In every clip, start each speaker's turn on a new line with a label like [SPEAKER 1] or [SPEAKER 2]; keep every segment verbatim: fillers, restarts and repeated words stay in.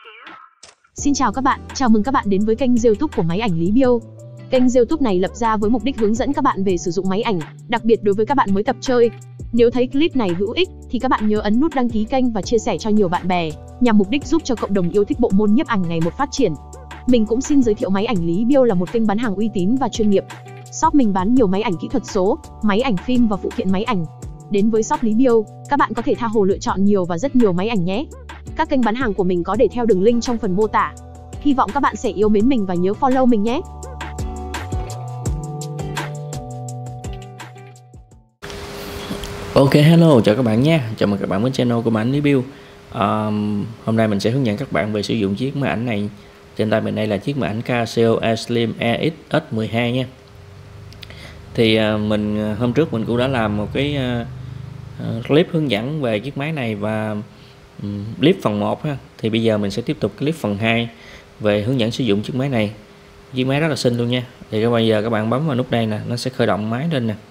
[SPEAKER 1] Xin chào các bạn, chào mừng các bạn đến với kênh YouTube của Máy ảnh Lý Biêu. Kênh YouTube này lập ra với mục đích hướng dẫn các bạn về sử dụng máy ảnh, đặc biệt đối với các bạn mới tập chơi. Nếu thấy clip này hữu ích thì các bạn nhớ ấn nút đăng ký kênh và chia sẻ cho nhiều bạn bè, nhằm mục đích giúp cho cộng đồng yêu thích bộ môn nhiếp ảnh ngày một phát triển. Mình cũng xin giới thiệu Máy ảnh Lý Biêu là một kênh bán hàng uy tín và chuyên nghiệp. Shop mình bán nhiều máy ảnh kỹ thuật số, máy ảnh phim và phụ kiện máy ảnh. Đến với shop Lý Biêu, các bạn có thể tha hồ lựa chọn nhiều và rất nhiều máy ảnh nhé. Các kênh bán hàng của mình có để theo đường link trong phần mô tả. Hy vọng các bạn sẽ yêu mến mình và nhớ follow mình nhé.
[SPEAKER 2] Ok, hello, chào các bạn nhé. Chào mừng các bạn đến channel của Máy ảnh Lý Biêu. um, Hôm nay mình sẽ hướng dẫn các bạn về sử dụng chiếc máy ảnh này. Trên tay mình đây là chiếc máy ảnh Casio A-Slim E X S mười hai nha. Thì uh, mình hôm trước mình cũng đã làm một cái uh, clip hướng dẫn về chiếc máy này và um, clip phần một ha. Thì bây giờ mình sẽ tiếp tục clip phần hai về hướng dẫn sử dụng chiếc máy này. Chiếc máy rất là xinh luôn nha. Thì bây giờ các bạn bấm vào nút đây nè, nó sẽ khởi động máy lên nè.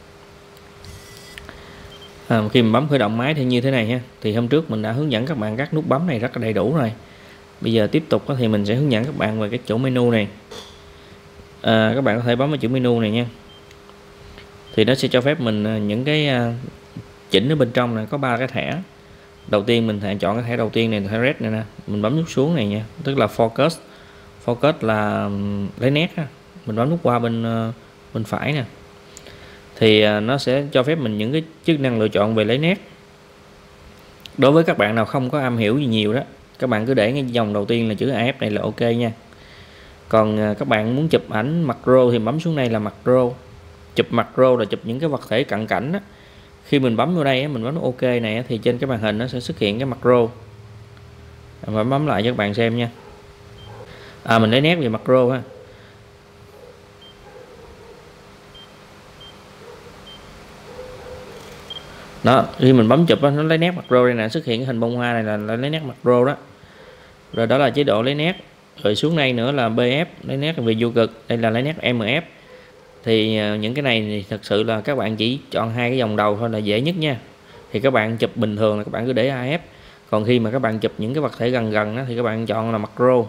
[SPEAKER 2] À, khi mình bấm khởi động máy thì như thế này ha. Thì hôm trước mình đã hướng dẫn các bạn các nút bấm này rất là đầy đủ rồi. Bây giờ tiếp tục thì mình sẽ hướng dẫn các bạn về cái chỗ menu này. À, các bạn có thể bấm vào chữ menu này nha. Thì nó sẽ cho phép mình những cái chỉnh ở bên trong này, có ba cái thẻ. Đầu tiên mình hãy chọn cái thẻ đầu tiên này, thẻ red này nè. Mình bấm nút xuống này nha, tức là focus. Focus là lấy nét ha. Mình bấm nút qua bên bên phải nè. Thì nó sẽ cho phép mình những cái chức năng lựa chọn về lấy nét. Đối với các bạn nào không có am hiểu gì nhiều đó, các bạn cứ để cái dòng đầu tiên là chữ A F này là ok nha. Còn các bạn muốn chụp ảnh macro thì bấm xuống đây là macro. Chụp macro là chụp những cái vật thể cận cảnh đó. Khi mình bấm vào đây mình bấm ok này thì trên cái màn hình nó sẽ xuất hiện cái macro. Và bấm lại cho các bạn xem nha. À, mình lấy nét về macro ha. Đó, khi mình bấm chụp đó, nó lấy nét macro đây nè, xuất hiện cái hình bông hoa này là lấy nét macro đó. Rồi đó là chế độ lấy nét. Rồi xuống đây nữa là B F, lấy nét về vô cực, đây là lấy nét M F. Thì những cái này thì thật sự là các bạn chỉ chọn hai cái dòng đầu thôi là dễ nhất nha. Thì các bạn chụp bình thường là các bạn cứ để A F. Còn khi mà các bạn chụp những cái vật thể gần gần đó, thì các bạn chọn là macro.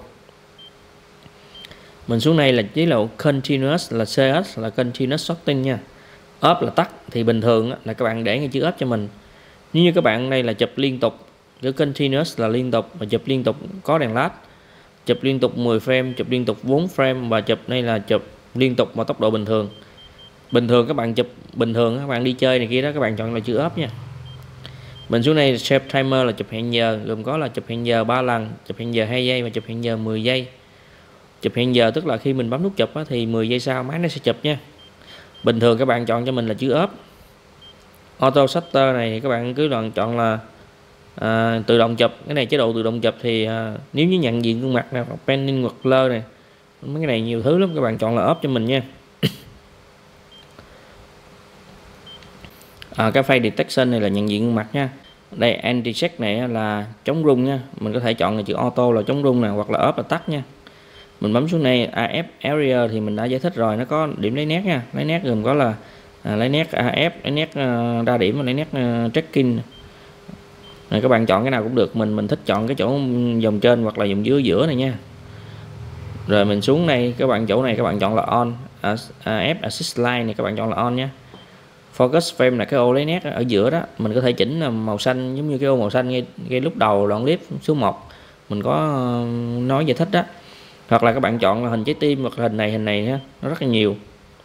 [SPEAKER 2] Mình xuống đây là chế độ continuous là C S là continuous shooting nha. Up là tắt, thì bình thường là các bạn để ngay chữ up cho mình. Nếu như các bạn đây là chụp liên tục, chữ continuous là liên tục, và chụp liên tục có đèn led, chụp liên tục mười frame, chụp liên tục bốn frame, và chụp đây là chụp liên tục vào tốc độ bình thường. Bình thường các bạn chụp bình thường, các bạn đi chơi này kia đó, các bạn chọn là chữ up nha. Mình xuống đây shape timer là chụp hẹn giờ, gồm có là chụp hẹn giờ ba lần, chụp hẹn giờ hai giây và chụp hẹn giờ mười giây. Chụp hẹn giờ tức là khi mình bấm nút chụp á, thì mười giây sau máy nó sẽ chụp nha. Bình thường các bạn chọn cho mình là chữ up. Auto shutter này thì các bạn cứ chọn là à, tự động chụp. Cái này chế độ tự động chụp thì à, nếu như nhận diện gương mặt này, hoặc panning hoặc blur này, mấy cái này nhiều thứ lắm, các bạn chọn là up cho mình nha. À, cái face detection này là nhận diện gương mặt nha. Đây anti check này là chống rung nha. Mình có thể chọn là chữ auto là chống rung nè, hoặc là up là tắt nha. Mình bấm xuống này A F area thì mình đã giải thích rồi, nó có điểm lấy nét nha. Lấy nét gồm có là à, lấy nét A F, lấy nét uh, đa điểm và lấy nét uh, tracking. Này, các bạn chọn cái nào cũng được, mình mình thích chọn cái chỗ dòng trên hoặc là dòng dưới giữa này nha. Rồi mình xuống đây, các bạn chỗ này các bạn chọn là on. A F assist line này các bạn chọn là on nha. Focus frame là cái ô lấy nét ở giữa đó, mình có thể chỉnh là màu xanh giống như cái ô màu xanh ngay, ngay lúc đầu đoạn clip số một mình có uh, nói giải thích đó. Hoặc là các bạn chọn là hình trái tim, hoặc là hình này hình này ha, nó rất là nhiều.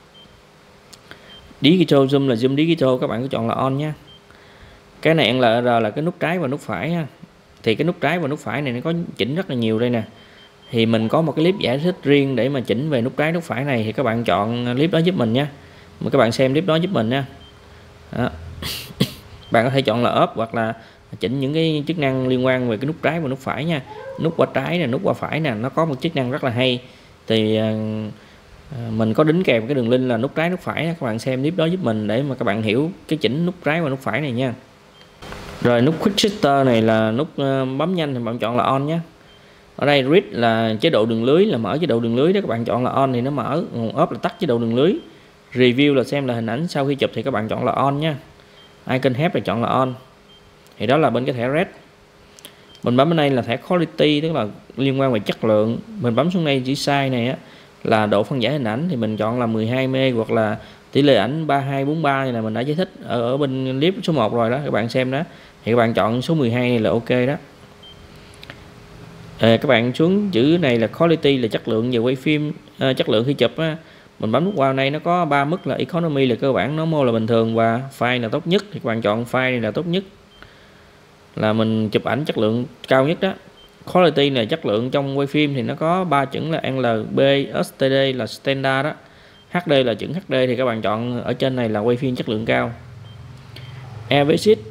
[SPEAKER 2] Digital zoom là zoom digital, các bạn cứ chọn là on nha. Cái này L R là cái nút trái và nút phải ha. Thì cái nút trái và nút phải này nó có chỉnh rất là nhiều đây nè. Thì mình có một cái clip giải thích riêng để mà chỉnh về nút trái nút phải này, thì các bạn chọn clip đó giúp mình nha. Mà các bạn xem clip đó giúp mình nha. Đó. Bạn có thể chọn là up hoặc là chỉnh những cái chức năng liên quan về cái nút trái và nút phải nha. Nút qua trái nè, nút qua phải nè, nó có một chức năng rất là hay. Thì à, mình có đính kèm cái đường link là nút trái nút phải, các bạn xem clip đó giúp mình để mà các bạn hiểu cái chỉnh nút trái và nút phải này nha. Rồi nút quick shutter này là nút bấm nhanh thì bạn chọn là on nhé. Ở đây read là chế độ đường lưới, là mở chế độ đường lưới đó, các bạn chọn là on thì nó mở, off là tắt chế độ đường lưới. Review là xem là hình ảnh sau khi chụp thì các bạn chọn là on nha. Icon help là chọn là on. Thì đó là bên cái thẻ red. Mình bấm bên đây là thẻ quality, tức là liên quan về chất lượng. Mình bấm xuống đây chữ size này á là độ phân giải hình ảnh, thì mình chọn là mười hai mê hoặc là tỷ lệ ảnh ba hai bốn ba này là mình đã giải thích ở, ở bên clip số một rồi đó, các bạn xem đó. Thì các bạn chọn số mười hai này là ok đó. À, các bạn xuống chữ này là quality là chất lượng về quay phim, à, chất lượng khi chụp á. Mình bấm nút vào này nó có ba mức là economy là cơ bản, normal là bình thường và fine là tốt nhất. Thì các bạn chọn fine này là tốt nhất, là mình chụp ảnh chất lượng cao nhất đó. Quality là chất lượng trong quay phim thì nó có ba chuẩn là L B, S T D là standard đó. hát đê là chuẩn hát đê thì các bạn chọn ở trên này là quay phim chất lượng cao. Avexit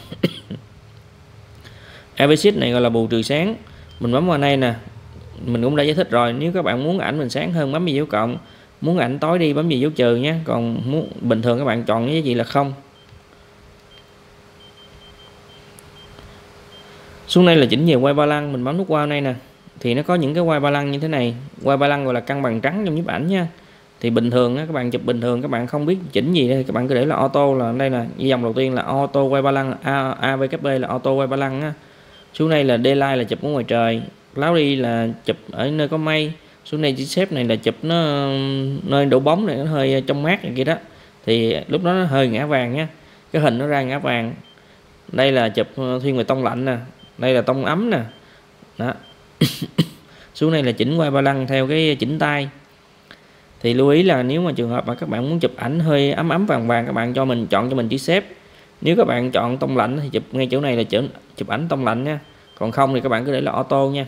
[SPEAKER 2] Avexit này gọi là bù trừ sáng. Mình bấm vào đây nè, mình cũng đã giải thích rồi. Nếu các bạn muốn ảnh mình sáng hơn bấm vào dấu cộng, muốn ảnh tối đi bấm vào dấu trừ nhé. Còn muốn bình thường các bạn chọn cái gì là không. Xuống đây là chỉnh về quay ba lăng, mình bấm nút qua đây nè. Thì nó có những cái quay ba lăng như thế này. Quay ba lăng gọi là cân bằng trắng trong nhiếp ảnh nha. Thì bình thường á, các bạn chụp bình thường các bạn không biết chỉnh gì đây, các bạn cứ để là auto, là đây là dòng đầu tiên là auto quay ba lăng, A, A V K B là auto quay ba lăng á. Xuống đây là daylight là chụp ở ngoài trời, cloudy là chụp ở nơi có mây. Xuống đây chữ xếp này là chụp nó nơi đổ bóng này, nó hơi trong mát này kia đó. Thì lúc đó nó hơi ngã vàng nha, cái hình nó ra ngã vàng. Đây là chụp thiên về tông lạnh nè, đây là tông ấm nè đó. Xuống đây là chỉnh quay ba lăng theo cái chỉnh tay. Thì lưu ý là nếu mà trường hợp mà các bạn muốn chụp ảnh hơi ấm ấm vàng vàng, các bạn cho mình chọn cho mình chữ xếp. Nếu các bạn chọn tông lạnh thì chụp ngay chỗ này là chụp, chụp ảnh tông lạnh nha. Còn không thì các bạn cứ để là auto nha.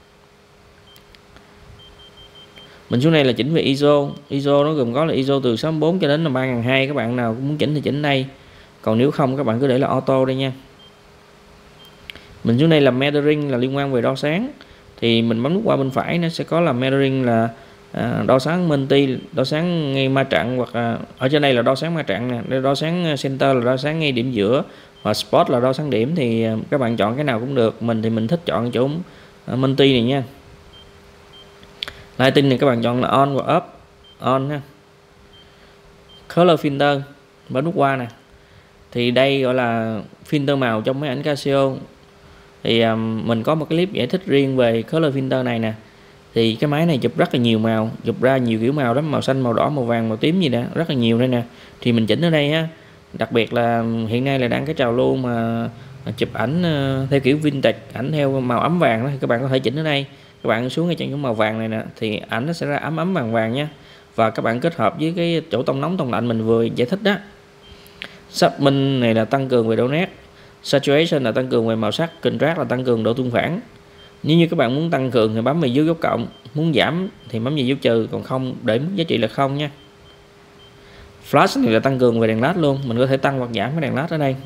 [SPEAKER 2] Mình xuống đây là chỉnh về i ét ô. i ét ô nó gồm có là i ét ô từ sáu bốn cho đến là ba nghìn hai trăm. Các bạn nào cũng muốn chỉnh thì chỉnh đây. Còn nếu không các bạn cứ để là auto đây nha. Mình xuống đây là metering là liên quan về đo sáng. Thì mình bấm nút qua bên phải nó sẽ có là metering là à, đo sáng multi, đo sáng ngay ma trận, hoặc à, ở trên đây là đo sáng ma trận nè, đây đo sáng center là đo sáng ngay điểm giữa, và spot là đo sáng điểm. Thì à, các bạn chọn cái nào cũng được. Mình thì mình thích chọn chỗ à, multi này nha. Lighting này các bạn chọn là on và off, on ha. Color filter bấm nút qua nè. Thì đây gọi là filter màu trong máy ảnh Casio. Thì um, mình có một cái clip giải thích riêng về color filter này nè. Thì cái máy này chụp rất là nhiều màu, chụp ra nhiều kiểu màu lắm, màu xanh, màu đỏ, màu vàng, màu tím gì đó, rất là nhiều đây nè. Thì mình chỉnh ở đây á. Đặc biệt là hiện nay là đang cái trào lưu mà chụp ảnh uh, theo kiểu vintage, ảnh theo màu ấm vàng đó, thì các bạn có thể chỉnh ở đây. Các bạn xuống cái chỗ màu vàng này nè thì ảnh nó sẽ ra ấm ấm vàng vàng nha. Và các bạn kết hợp với cái chỗ tông nóng tông lạnh mình vừa giải thích đó. Sharpen này là tăng cường về độ nét, saturation là tăng cường về màu sắc, contrast là tăng cường độ tương phản. Nếu như các bạn muốn tăng cường thì bấm vào dấu cộng, muốn giảm thì bấm vào dấu trừ, còn không để mức giá trị là không nha. Flash này là tăng cường về đèn led luôn, mình có thể tăng hoặc giảm cái đèn led ở đây.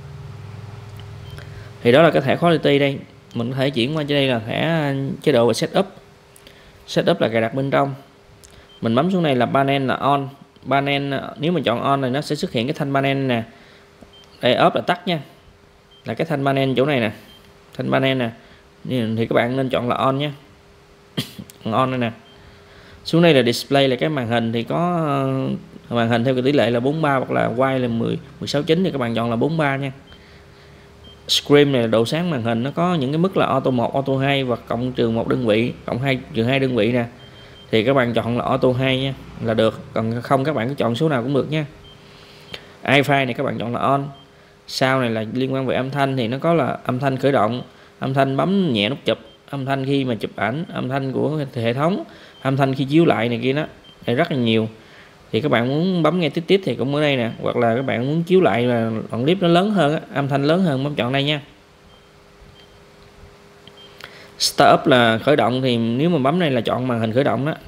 [SPEAKER 2] Thì đó là cái thẻ quality đây, mình có thể chuyển qua trên đây là thẻ chế độ về setup. Setup là cài đặt bên trong. Mình bấm xuống này là panel là on. Panel nếu mình chọn on này nó sẽ xuất hiện cái thanh panel nè. Đây off là tắt nha. Là cái thanh panel chỗ này nè. Thanh panel nè. Thì các bạn nên chọn là on nhé. On đây nè. Xuống đây là display là cái màn hình, thì có màn hình theo cái tỷ lệ là bốn mươi ba hoặc là wide là mười, mười sáu chín thì các bạn chọn là bốn mươi ba nha. Screen này là độ sáng màn hình, nó có những cái mức là auto một, auto hai và cộng trừ một đơn vị, cộng hai trừ hai đơn vị nè. Thì các bạn chọn là auto hai nha là được, còn không các bạn cứ chọn số nào cũng được nha. iFi này các bạn chọn là on. Sau này là liên quan về âm thanh, thì nó có là âm thanh khởi động, âm thanh bấm nhẹ nút chụp, âm thanh khi mà chụp ảnh, âm thanh của hệ thống, âm thanh khi chiếu lại này kia đó, đây rất là nhiều. Thì các bạn muốn bấm nghe tiếp tiếp thì cũng ở đây nè, hoặc là các bạn muốn chiếu lại là đoạn clip nó lớn hơn, âm thanh lớn hơn, bấm chọn đây nha. Start up là khởi động, thì nếu mà bấm đây là chọn màn hình khởi động đó.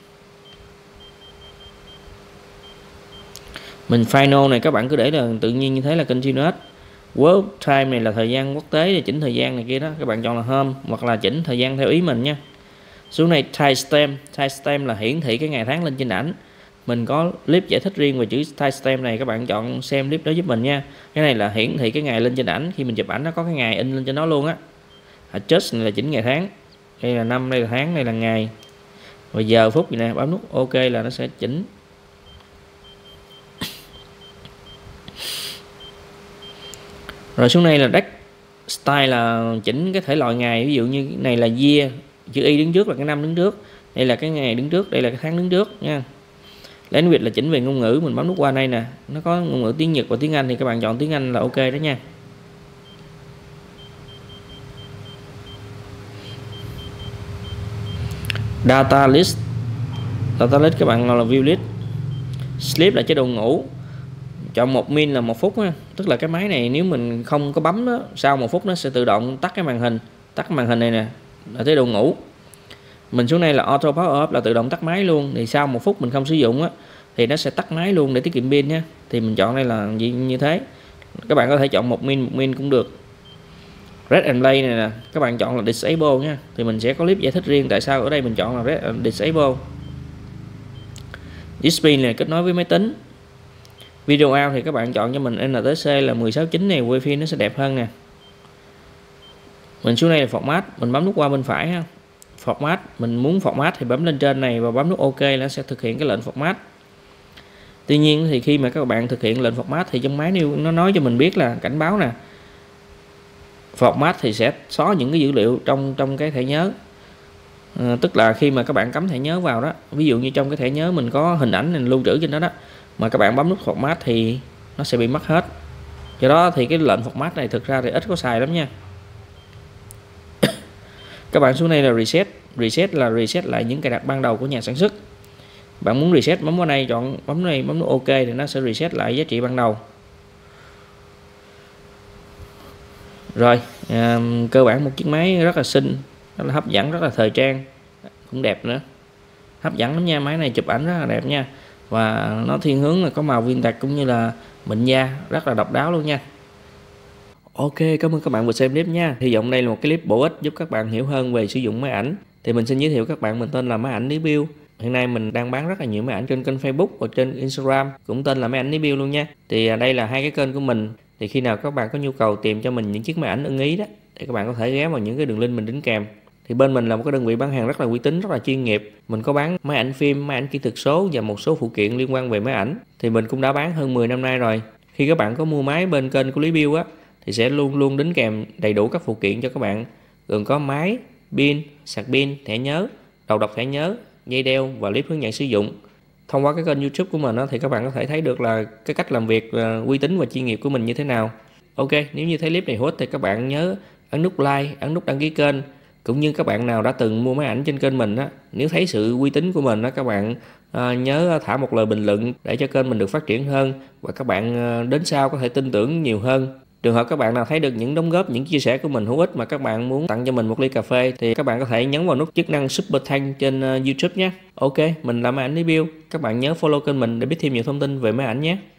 [SPEAKER 2] Mình final này các bạn cứ để là tự nhiên như thế là continuous. World time này là thời gian quốc tế, để chỉnh thời gian này kia đó, các bạn chọn là home hoặc là chỉnh thời gian theo ý mình nha. Xuống này timestamp, timestamp là hiển thị cái ngày tháng lên trên ảnh. Mình có clip giải thích riêng về chữ timestamp này, các bạn chọn xem clip đó giúp mình nha. Cái này là hiển thị cái ngày lên trên ảnh, khi mình chụp ảnh nó có cái ngày in lên trên đó luôn á. Adjust này là chỉnh ngày tháng, đây là năm, đây là tháng, đây là ngày, và giờ phút gì nè, bấm nút OK là nó sẽ chỉnh. Rồi xuống đây là deck, Style là chỉnh cái thể loại ngày, ví dụ như này là year, chữ Y đứng trước là cái năm đứng trước, đây là cái ngày đứng trước, đây là cái tháng đứng trước nha. Language là chỉnh về ngôn ngữ, mình bấm nút qua đây nè, nó có ngôn ngữ tiếng Nhật và tiếng Anh thì các bạn chọn tiếng Anh là ok đó nha. Data list, data list các bạn gọi là view list. Sleep là chế độ ngủ, chọn một min là một phút nha. Tức là cái máy này nếu mình không có bấm đó, sau một phút nó sẽ tự động tắt cái màn hình, tắt cái màn hình này nè là chế độ ngủ. Mình xuống đây là auto power off là tự động tắt máy luôn, thì sau một phút mình không sử dụng á thì nó sẽ tắt máy luôn để tiết kiệm pin nha. Thì mình chọn đây là gì như thế. Các bạn có thể chọn một min một min cũng được. Red and play này nè, các bạn chọn là disable nha. Thì mình sẽ có clip giải thích riêng tại sao ở đây mình chọn là red and disable. Display này kết nối với máy tính. Video out thì các bạn chọn cho mình en tê xê là mười sáu chín này, wifi nó sẽ đẹp hơn nè. Mình xuống đây là format, mình bấm nút qua bên phải ha. Format, mình muốn format thì bấm lên trên này và bấm nút OK, nó sẽ thực hiện cái lệnh format. Tuy nhiên thì khi mà các bạn thực hiện lệnh format thì trong máy nó nói cho mình biết là cảnh báo nè, format thì sẽ xóa những cái dữ liệu trong trong cái thẻ nhớ. À, tức là khi mà các bạn cắm thẻ nhớ vào đó, ví dụ như trong cái thẻ nhớ mình có hình ảnh mình lưu trữ trên đó đó, mà các bạn bấm nút format thì nó sẽ bị mất hết. Do đó thì cái lệnh format này thực ra thì ít có xài lắm nha. Các bạn xuống đây là reset, reset là reset lại những cài đặt ban đầu của nhà sản xuất. Bạn muốn reset bấm vào đây, chọn bấm này bấm nút OK thì nó sẽ reset lại giá trị ban đầu. Rồi, à, cơ bản một chiếc máy rất là xinh, rất là hấp dẫn, rất là thời trang, cũng đẹp nữa, hấp dẫn lắm nha. Máy này chụp ảnh rất là đẹp nha, và nó thiên hướng là có màu vintage cũng như là mịn da, rất là độc đáo luôn nha. Ok, cảm ơn các bạn vừa xem clip nha. Hy vọng đây là một cái clip bổ ích giúp các bạn hiểu hơn về sử dụng máy ảnh. Thì mình xin giới thiệu các bạn, mình tên là Máy Ảnh Lý Bill. Hiện nay mình đang bán rất là nhiều máy ảnh trên kênh Facebook và trên Instagram, cũng tên là Máy Ảnh Lý Bill luôn nha. Thì đây là hai cái kênh của mình. Thì khi nào các bạn có nhu cầu tìm cho mình những chiếc máy ảnh ưng ý đó, thì các bạn có thể ghé vào những cái đường link mình đính kèm. Thì bên mình là một cái đơn vị bán hàng rất là uy tín, rất là chuyên nghiệp. Mình có bán máy ảnh phim, máy ảnh kỹ thuật số và một số phụ kiện liên quan về máy ảnh. Thì mình cũng đã bán hơn mười năm nay rồi. Khi các bạn có mua máy bên kênh của Lý Bill á, thì sẽ luôn luôn đính kèm đầy đủ các phụ kiện cho các bạn, gồm có máy, pin, sạc pin, thẻ nhớ, đầu đọc thẻ nhớ, dây đeo và clip hướng dẫn sử dụng. Thông qua cái kênh YouTube của mình đó, thì các bạn có thể thấy được là cái cách làm việc uy tín và chuyên nghiệp của mình như thế nào. Ok, nếu như thấy clip này hữu ích thì các bạn nhớ ấn nút like, ấn nút đăng ký kênh. Cũng như các bạn nào đã từng mua máy ảnh trên kênh mình á, nếu thấy sự uy tín của mình á, các bạn à, nhớ thả một lời bình luận để cho kênh mình được phát triển hơn, và các bạn à, đến sau có thể tin tưởng nhiều hơn. Trường hợp các bạn nào thấy được những đóng góp, những chia sẻ của mình hữu ích mà các bạn muốn tặng cho mình một ly cà phê, thì các bạn có thể nhấn vào nút chức năng Super Thanks trên uh, YouTube nhé. Ok, mình là Máy Ảnh Lý Bill. Các bạn nhớ follow kênh mình để biết thêm nhiều thông tin về máy ảnh nhé.